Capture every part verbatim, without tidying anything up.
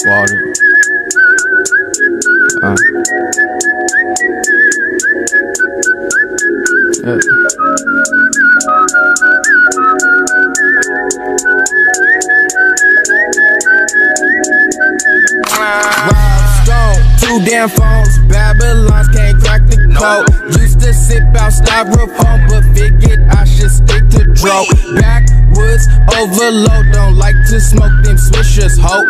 water. Uh. Uh. Two damn phones, Babylons can't crack the code. Used to sip out styrofoam, but figured I should stick to dro. Backwoods overload, don't like to smoke them swishers, ho.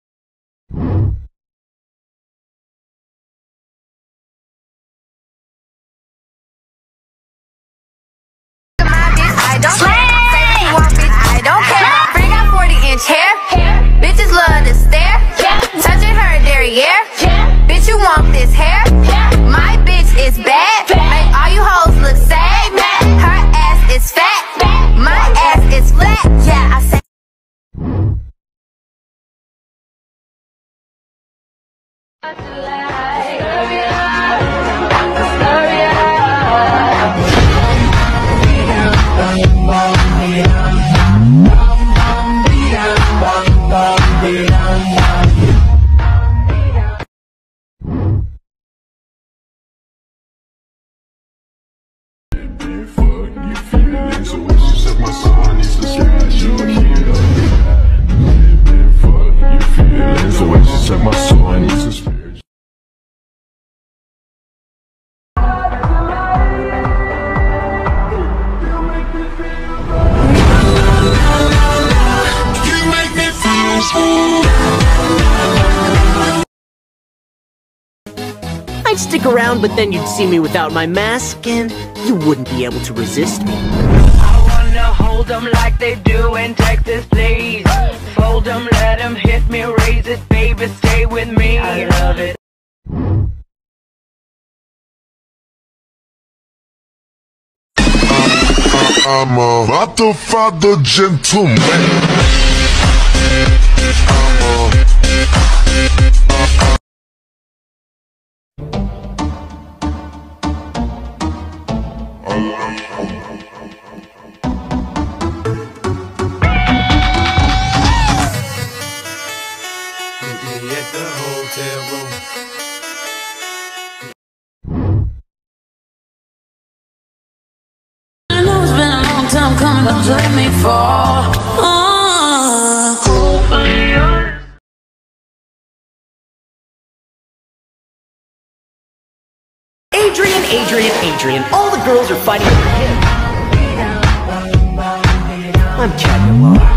I don't care. Bring out forty inch hair. Bitches love to stare. Touching her derriere. Bitch, you want this hair? My bitch is bad. Make all you hoes look sad. Her ass is fat. My ass is flat. Yeah, I said. I'd stick around, but then you'd see me without my mask, and you wouldn't be able to resist me. I wanna hold them like they do in Texas, please. Fold them, let them hit me, raise it, baby, stay with me. I love it. I'm a father, father, gentleman. At the hotel room. I know it's been a long time coming to play me for. Oh. Adrien, Adrien, Adrien, all the girls are fighting over him. I'm Caviar.